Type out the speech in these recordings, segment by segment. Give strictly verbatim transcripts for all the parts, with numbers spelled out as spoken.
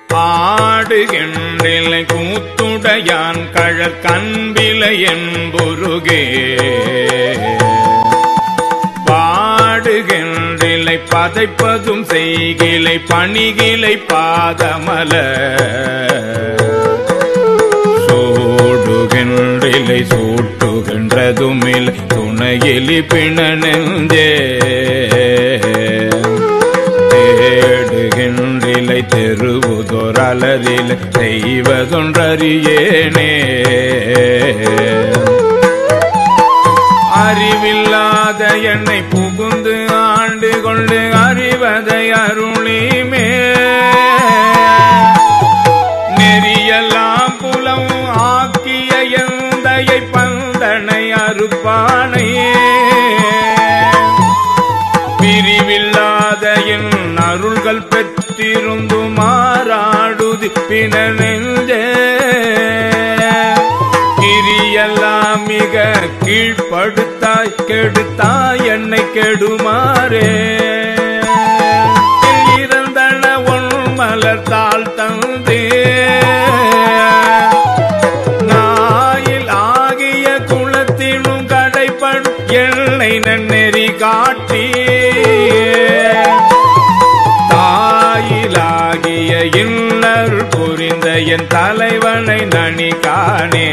ஆடுகின்றிலை கூத்துடையான் கழற் கண்பிலை என்புருகே பாடுகின்றிலை பதைப்பதும் செய்கிலை பணிகிலை பாதமல சூடுகின்றிலை சூட்டுகின்றதுமில்லை துணையிலி பிணனெஞ்சே தேடுகின்றிலை தெருவுதொரலரில் செய்வதொன்றறியேனே அறிவில்லாத என்னை புகுந்து ஆண்டு கொண்டு அறிவதை அருளிமே நெறியெல்லாம் புலம் ஆக்கிய எந்தையை பந்தனை அறுப்பானையே பிரிவில்லாத என் அருள்கள் பெற்றிருந்து மாறாடுதி பிணனெஞ்சே கிரியெல்லாம் மிக கீழ்ப்படுத்தாய் கெடுத்தாய் என்னை கெடுமாறே இறந்தன ஒன் மலர்த்தாள் தந்தே நாயில் ஆகிய குலத்தினும் கடைப்படும் என்னை நன்னெறி காட்டி தாயிலாகிய இன்னருள் புரிந்த என் தலைவனை நனி காணே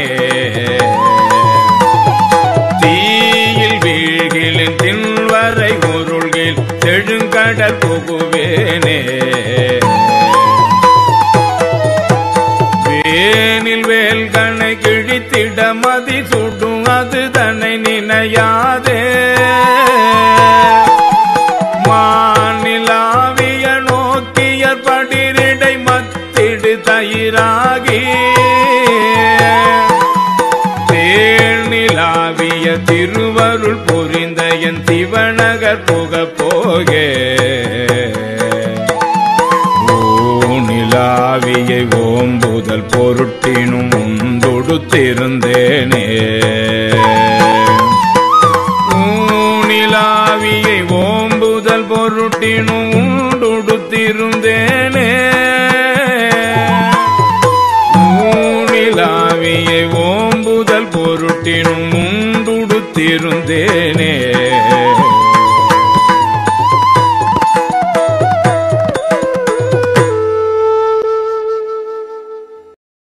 தீயில் வீழ்கிலின் தின்வரை உருள்கில் செழுங்கடல் புகுவேனே வேனில் வேல்கனை கிழித்திட மதி சுடும் அது தன்னை நினையாதே மாநிலாவிய நோக்கியற் படிரிடை மத்திடு தயிராகி தேனிலாவிய திருவருள் புரிந்த என் சிவநகர் புக போகே ஊனிலாவியை ஓம்புதல் பொருட்டினும் உண்டொடுத்திருந்தேனே ஊனிலாவியை ஓம்புதல் பொருட்டினும் உண்டொடுத்திருந்தேனே ஊனிலாவியை ஓம்புதல் பொருட்டினும் உண்டுடுத்திருந்தேனே